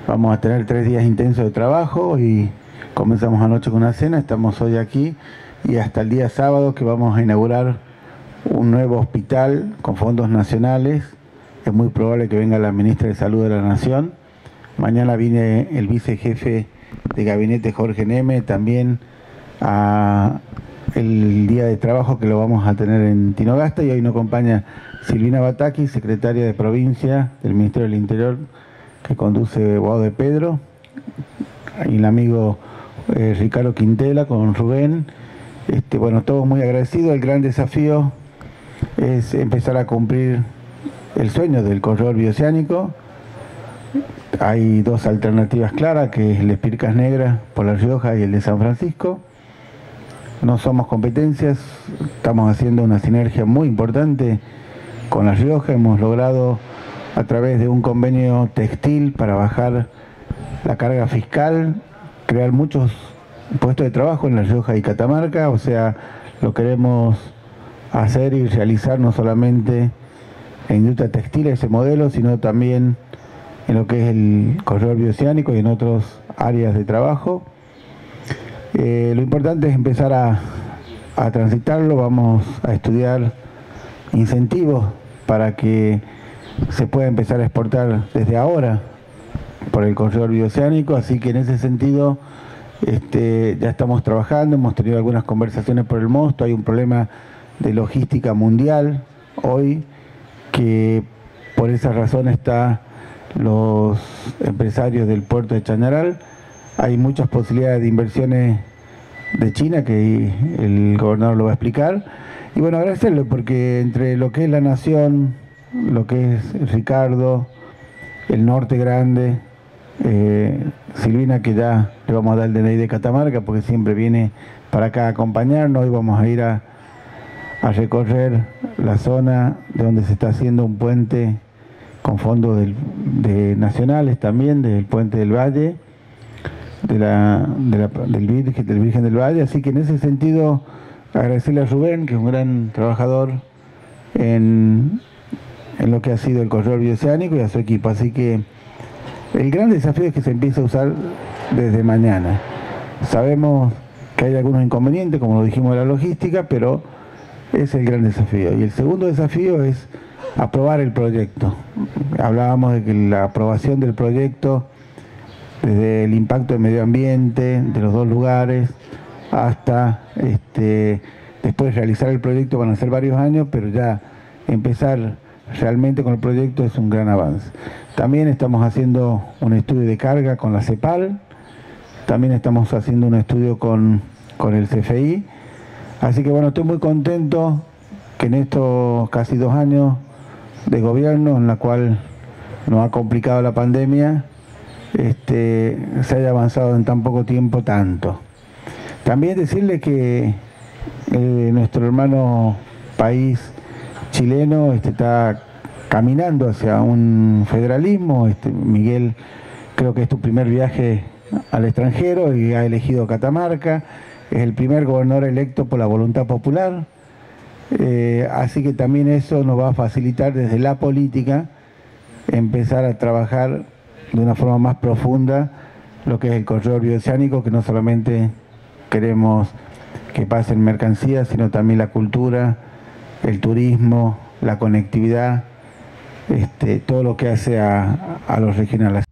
Vamos a tener 3 días intensos de trabajo y comenzamos anoche con una cena, estamos hoy aquí y hasta el día sábado que vamos a inaugurar un nuevo hospital con fondos nacionales. Es muy probable que venga la ministra de Salud de la Nación. Mañana viene el vicejefe de gabinete Jorge Neme, también a el día de trabajo que lo vamos a tener en Tinogasta, y hoy nos acompaña Silvina Bataki, secretaria de provincia del Ministerio del Interior, que conduce Guado de Pedro, y el amigo Ricardo Quintela con Rubén. Bueno, todos muy agradecidos. El gran desafío es empezar a cumplir el sueño del corredor bioceánico. Hay 2 alternativas claras, que es el Espircas Negras por La Rioja y el de San Francisco. No somos competencias, estamos haciendo una sinergia muy importante con La Rioja. Hemos logrado, a través de un convenio textil para bajar la carga fiscal, crear muchos puestos de trabajo en La Rioja y Catamarca. O sea, lo queremos hacer y realizar no solamente en industria textil ese modelo, sino también en lo que es el corredor bioceánico y en otras áreas de trabajo. Lo importante es empezar a transitarlo. Vamos a estudiar incentivos para que se pueda empezar a exportar desde ahora por el corredor bioceánico, así que en ese sentido ya estamos trabajando, hemos tenido algunas conversaciones por el mosto. Hay un problema de logística mundial hoy, que por esa razón están los empresarios del puerto de Chañaral. Hay muchas posibilidades de inversiones de China, que el gobernador lo va a explicar. Y bueno, agradecerle, porque entre lo que es La Nación, lo que es Ricardo, el Norte Grande, Silvina, que ya le vamos a dar el DNI de Catamarca, porque siempre viene para acá a acompañarnos. Hoy vamos a ir a recorrer la zona de donde se está haciendo un puente con fondos de nacionales también, del puente del Valle, del Virgen del Valle. Así que en ese sentido, agradecerle a Rubén, que es un gran trabajador en lo que ha sido el corredor bioceánico, y a su equipo. Así que el gran desafío es que se empiece a usar desde mañana. Sabemos que hay algunos inconvenientes, como lo dijimos, de la logística, pero es el gran desafío. Y el segundo desafío es aprobar el proyecto. Hablábamos de que la aprobación del proyecto, desde el impacto del medio ambiente, de los 2 lugares, hasta después de realizar el proyecto, van a ser varios años, pero ya empezar realmente con el proyecto es un gran avance. También estamos haciendo un estudio de carga con la CEPAL, también estamos haciendo un estudio con el CFI. Así que bueno, estoy muy contento que en estos casi 2 años de gobierno, en la cual nos ha complicado la pandemia, se haya avanzado en tan poco tiempo tanto. También decirle que nuestro hermano país chileno está caminando hacia un federalismo. Miguel, creo que es tu primer viaje al extranjero y ha elegido Catamarca. Es el primer gobernador electo por la voluntad popular. Así que también eso nos va a facilitar desde la política empezar a trabajar de una forma más profunda lo que es el corredor bioceánico, que no solamente queremos que pasen mercancías, sino también la cultura, el turismo, la conectividad, todo lo que hace a los regionales.